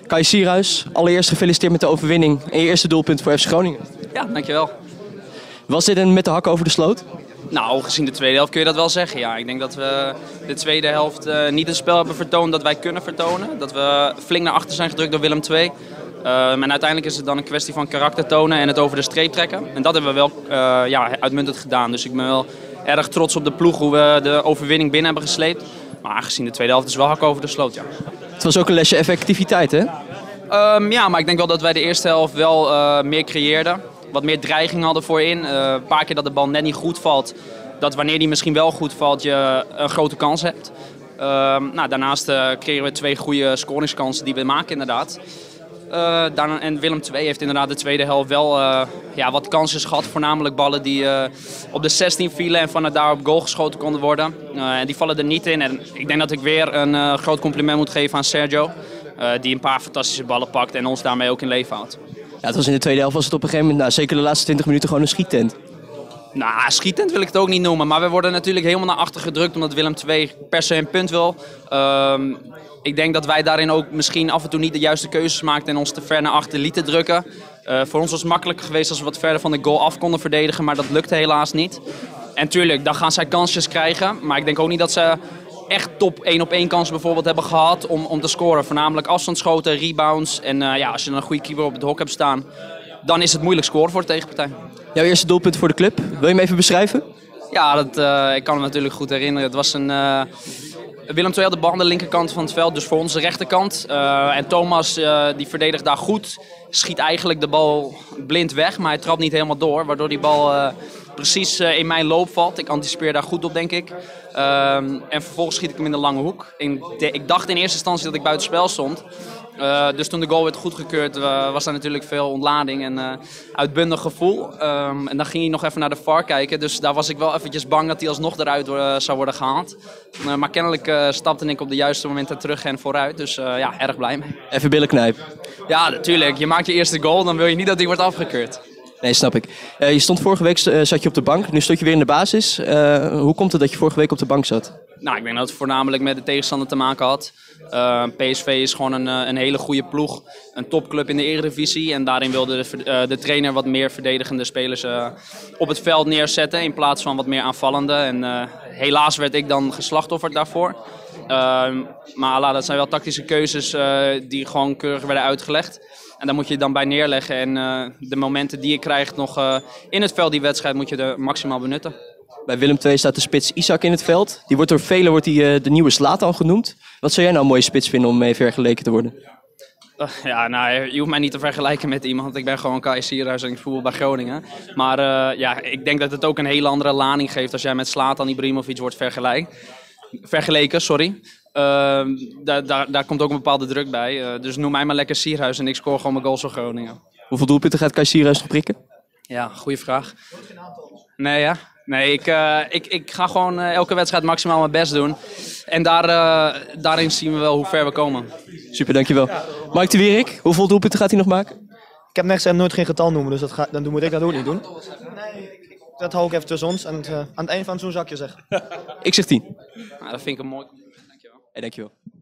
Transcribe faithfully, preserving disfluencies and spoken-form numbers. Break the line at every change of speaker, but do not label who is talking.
Kai Sierhuis, allereerst gefeliciteerd met de overwinning en je eerste doelpunt voor F C Groningen.
Ja, dankjewel.
Was dit een met de hak over de sloot?
Nou, gezien de tweede helft kun je dat wel zeggen. Ja, ik denk dat we de tweede helft uh, niet het spel hebben vertoond dat wij kunnen vertonen. Dat we flink naar achter zijn gedrukt door Willem twee. Uh, en uiteindelijk is het dan een kwestie van karakter tonen en het over de streep trekken. En dat hebben we wel uh, ja, uitmuntend gedaan. Dus ik ben wel erg trots op de ploeg hoe we de overwinning binnen hebben gesleept. Maar gezien de tweede helft is het wel hak over de sloot, ja.
Het was ook een lesje effectiviteit, hè?
Um, ja, maar ik denk wel dat wij de eerste helft wel uh, meer creëerden. Wat meer dreiging hadden voorin. Uh, een paar keer dat de bal net niet goed valt. Dat wanneer die misschien wel goed valt, je een grote kans hebt. Uh, nou, daarnaast uh, creëren we twee goede scoringskansen die we maken inderdaad. Uh, daarna, en Willem twee heeft inderdaad de tweede helft wel uh, ja, wat kansen gehad. Voornamelijk ballen die uh, op de zestien vielen en vanuit daar op goal geschoten konden worden. Uh, en die vallen er niet in. En ik denk dat ik weer een uh, groot compliment moet geven aan Sergio. Uh, die een paar fantastische ballen pakt en ons daarmee ook in leven houdt.
Ja, het was in de tweede helft was het op een gegeven moment, nou, zeker de laatste twintig minuten, gewoon een schiettent.
Nou, schietend wil ik het ook niet noemen, maar we worden natuurlijk helemaal naar achter gedrukt omdat Willem twee per se een punt wil. Um, ik denk dat wij daarin ook misschien af en toe niet de juiste keuzes maakten en ons te ver naar achter lieten drukken. Uh, voor ons was het makkelijker geweest als we wat verder van de goal af konden verdedigen, maar dat lukte helaas niet. En tuurlijk, dan gaan zij kansjes krijgen, maar ik denk ook niet dat ze echt top één op één kansen bijvoorbeeld hebben gehad om, om te scoren. Voornamelijk afstandsschoten, rebounds en uh, ja, als je dan een goede keeper op het hok hebt staan, dan is het moeilijk scoren voor de tegenpartij.
Jouw eerste doelpunt voor de club, wil je hem even beschrijven?
Ja, dat, uh, ik kan me natuurlijk goed herinneren. Het was een, uh, Willem twee had de bal aan de linkerkant van het veld, dus voor ons de rechterkant. Uh, en Thomas uh, die verdedigt daar goed, schiet eigenlijk de bal blind weg, maar hij trapt niet helemaal door. Waardoor die bal uh, precies uh, in mijn loop valt. Ik anticipeer daar goed op, denk ik. Uh, en vervolgens schiet ik hem in de lange hoek. In de, ik dacht in eerste instantie dat ik buiten spel stond. Uh, dus toen de goal werd goedgekeurd uh, was er natuurlijk veel ontlading en uh, uitbundig gevoel. Um, en dan ging hij nog even naar de V A R kijken. Dus daar was ik wel eventjes bang dat hij alsnog eruit uh, zou worden gehaald. Uh, maar kennelijk uh, stapte ik op de juiste momenten terug en vooruit. Dus uh, ja, erg blij mee.
Even billen knijpen.
Ja, natuurlijk. Je maakt je eerste goal, dan wil je niet dat die wordt afgekeurd.
Nee, snap ik. Uh, je stond vorige week uh, zat je op de bank, nu stond je weer in de basis. Uh, hoe komt het dat je vorige week op de bank zat?
Nou, ik denk dat het voornamelijk met de tegenstander te maken had. Uh, P S V is gewoon een, een hele goede ploeg. Een topclub in de Eredivisie. En daarin wilde de, uh, de trainer wat meer verdedigende spelers uh, op het veld neerzetten. In plaats van wat meer aanvallende. En uh, helaas werd ik dan geslachtofferd daarvoor. Uh, maar la, dat zijn wel tactische keuzes uh, die gewoon keurig werden uitgelegd. En daar moet je dan bij neerleggen. En uh, de momenten die je krijgt nog uh, in het veld, die wedstrijd, moet je er maximaal benutten.
Bij Willem twee staat de spits Isaac in het veld. Die wordt door velen wordt die, uh, de nieuwe Zlatan genoemd. Wat zou jij nou een mooie spits vinden om mee vergeleken te worden?
Uh, ja, nou, je hoeft mij niet te vergelijken met iemand. Ik ben gewoon Kai Sierhuis en ik voetbal bij Groningen. Maar uh, ja, ik denk dat het ook een hele andere lading geeft als jij met Zlatan Ibrahimovic wordt vergelijk. vergeleken. Sorry. Uh, daar, daar, daar komt ook een bepaalde druk bij. Uh, dus noem mij maar lekker Sierhuis en ik scoor gewoon mijn goals voor Groningen.
Hoeveel doelpunten gaat Kai Sierhuis nog prikken?
Ja, goede vraag. Nee, ja. Nee, ik, uh, ik, ik ga gewoon uh, elke wedstrijd maximaal mijn best doen. En daar, uh, daarin zien we wel hoe ver we komen.
Super, dankjewel. Mike de Wierik, hoeveel doelpunten gaat hij nog maken?
Ik heb net gezegd nooit geen getal noemen, dus dat ga, dan moet ik dat ook niet doen. Nee, dat hou ik even tussen ons en het, uh, aan het eind van zo'n zakje zeg.
Ik zeg tien.
Nou, dat vind ik een mooi compliment, dankjewel.
Hey, dankjewel.